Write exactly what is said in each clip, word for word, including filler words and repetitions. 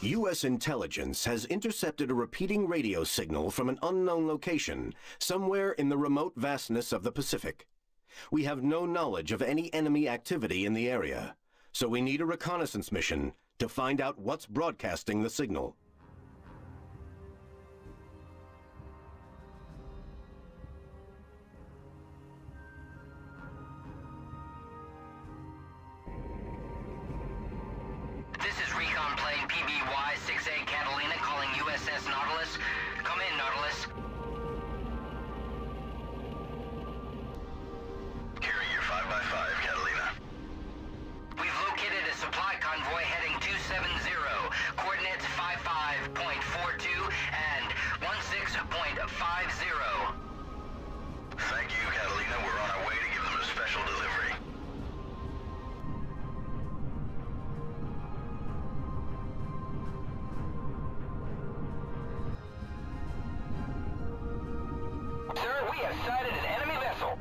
U S intelligence has intercepted a repeating radio signal from an unknown location, somewhere in the remote vastness of the Pacific. We have no knowledge of any enemy activity in the area, so we need a reconnaissance mission to find out what's broadcasting the signal. This is Recon plane P B Y six A Catalina calling U S S Nautilus. Come in, Nautilus. Carry your five by five, Catalina. We've located a supply convoy heading two seven zero, coordinates five five point four two and one six point five zero. Thank you, Catalina. We're on our way to give them a special delivery. Sir, we have sighted an enemy vessel.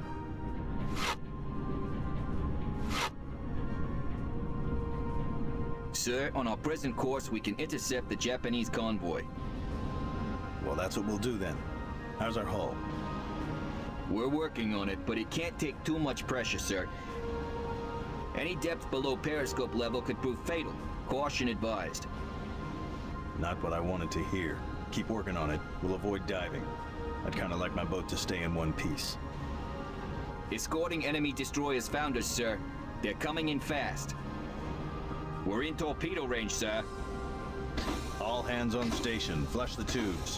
Sir, on our present course, we can intercept the Japanese convoy. Well, that's what we'll do then. How's our hull? We're working on it, but it can't take too much pressure, sir. Any depth below periscope level could prove fatal. Caution advised. Not what I wanted to hear. Keep working on it. We'll avoid diving. I'd kind of like my boat to stay in one piece. Escorting enemy destroyers found us, sir. They're coming in fast. We're in torpedo range, sir. All hands on station. Flush the tubes.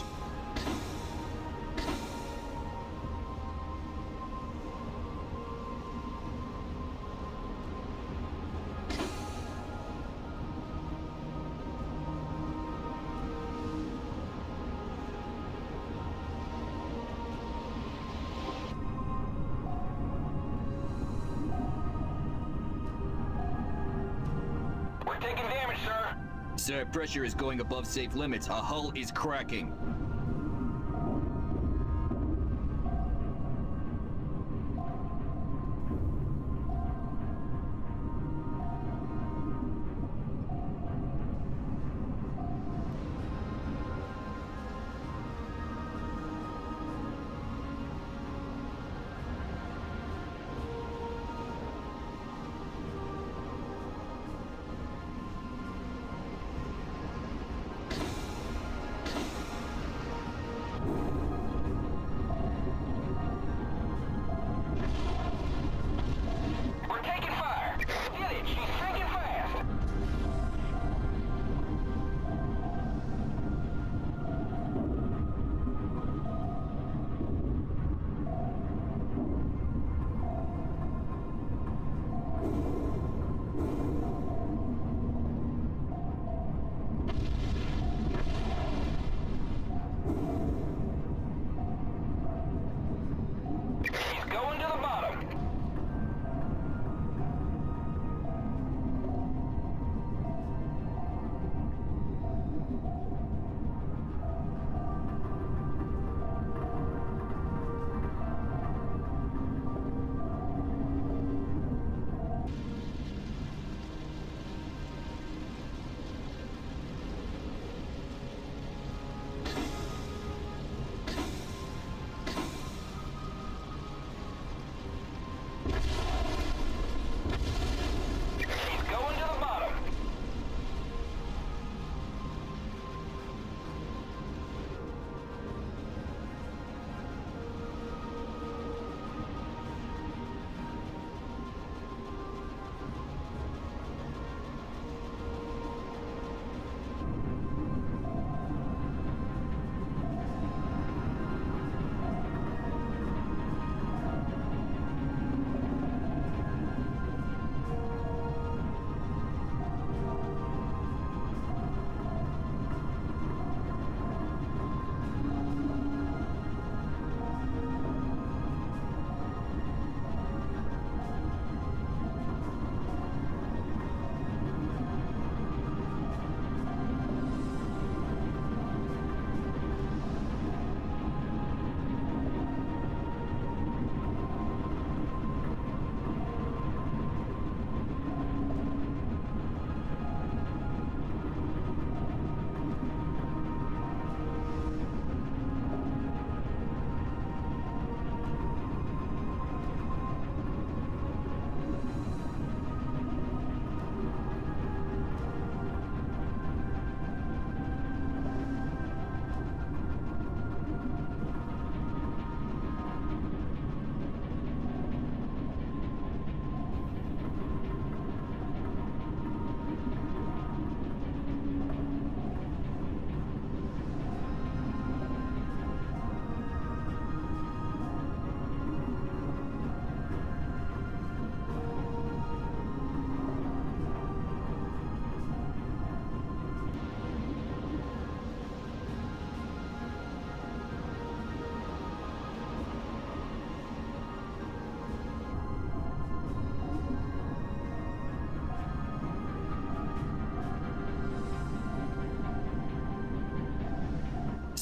Sir, pressure is going above safe limits. Our hull is cracking.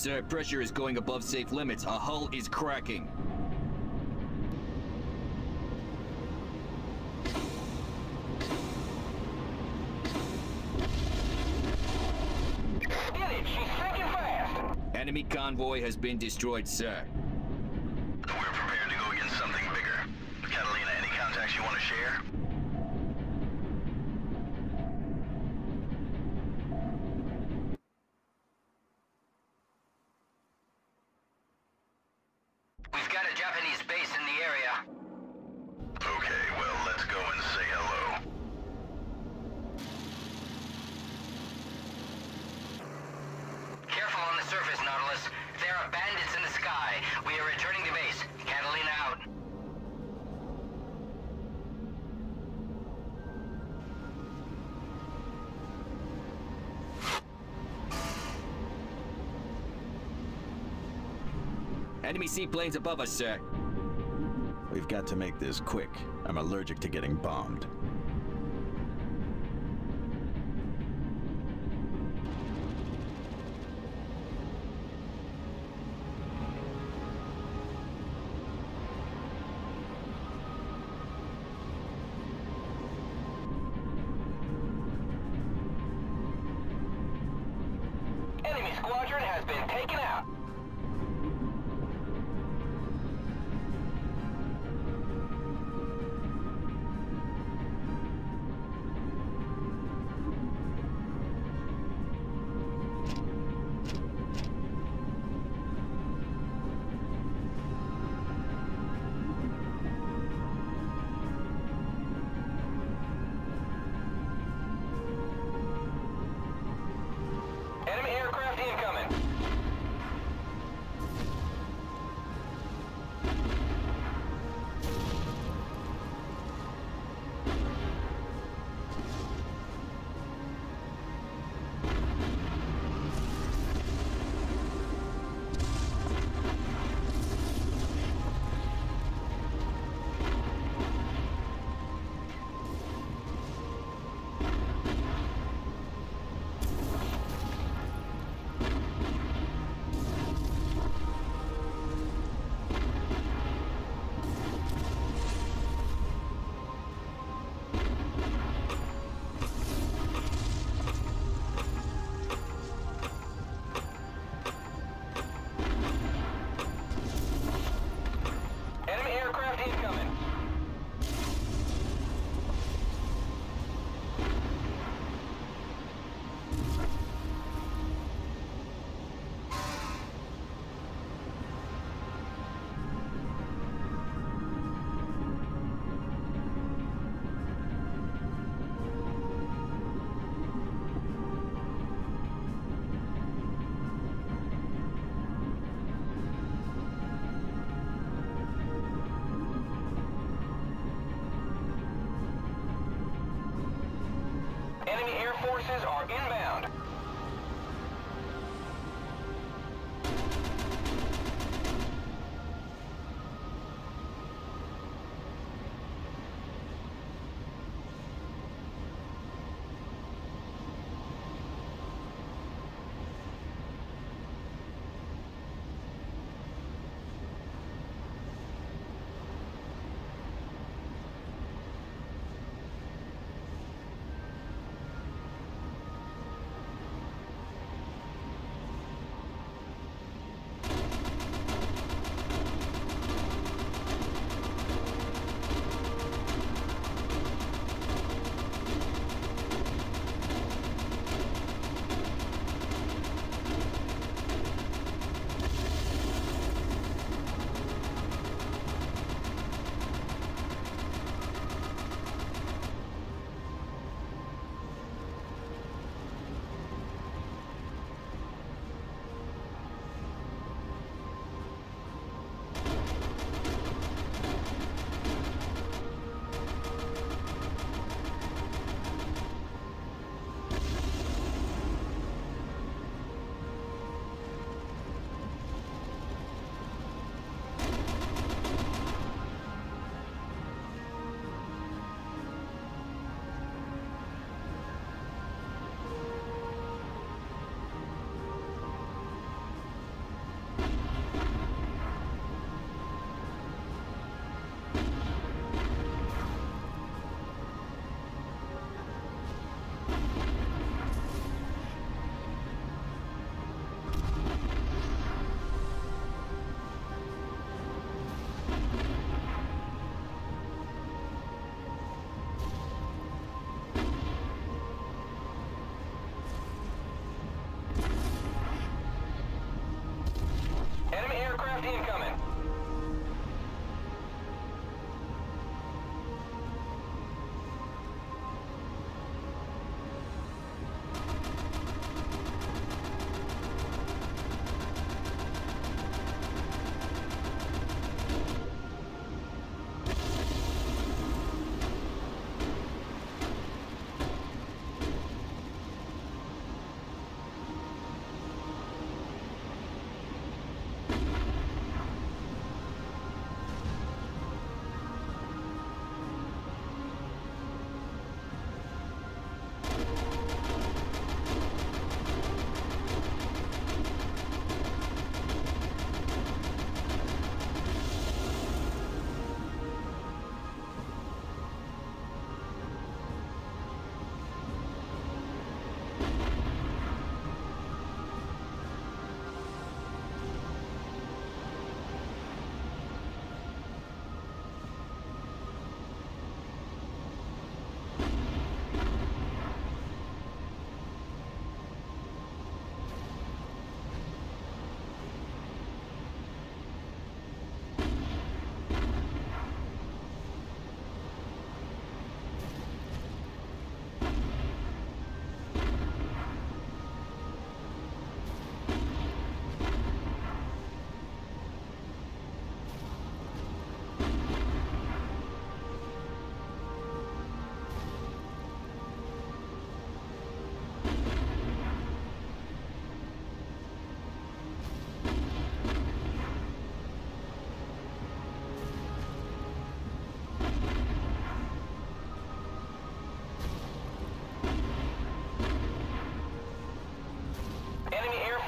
Sir, pressure is going above safe limits. Our hull is cracking. Get it! She's sinking fast! Enemy convoy has been destroyed, sir. We're prepared to go against something bigger. Catalina, any contacts you want to share? We've got a Japanese base in the area. Okay, well, let's go and say hello. Careful on the surface, Nautilus. There are bandits in the sky. We are returning to base. Catalina out. Enemy seaplanes above us, sir. We've got to make this quick. I'm allergic to getting bombed. Enemy squadron has been taken out.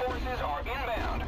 forces are inbound.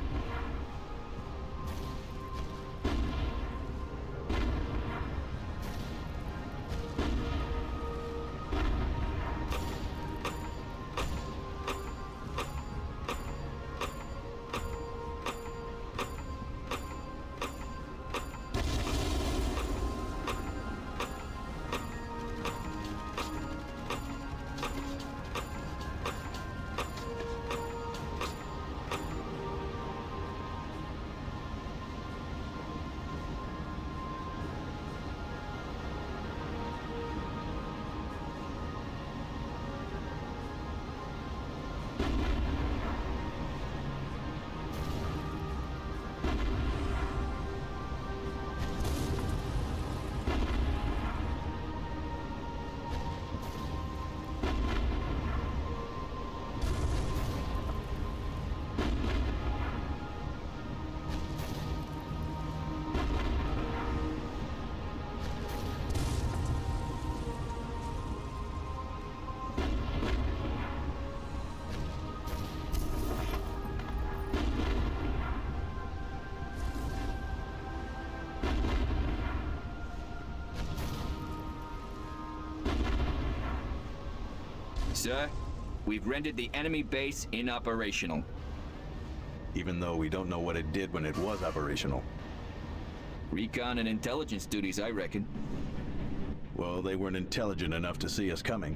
Sir, we've rendered the enemy base inoperational. Even though we don't know what it did when it was operational. Recon and intelligence duties, I reckon. Well, they weren't intelligent enough to see us coming.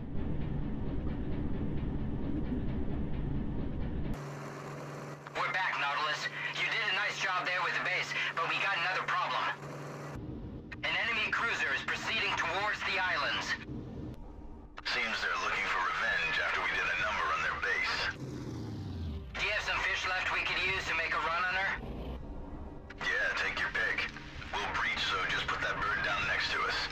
We're back, Nautilus. You did a nice job there with the base, but we got another problem. An enemy cruiser is proceeding towards the islands. Seems they're looking for revenge after we did a number on their base. Do you have some fish left we could use to make a run on her? Yeah, take your pick. We'll breach, so just put that bird down next to us.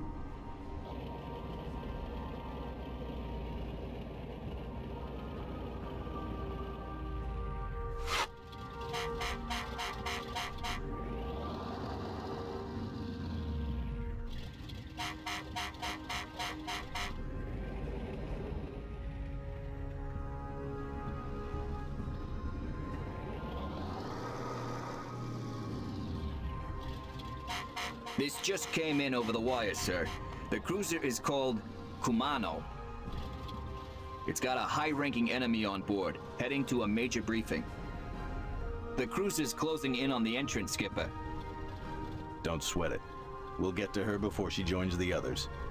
This just came in over the wire, sir. The cruiser is called Kumano. It's got a high-ranking enemy on board, heading to a major briefing. The cruiser's closing in on the entrance, Skipper. Don't sweat it. We'll get to her before she joins the others.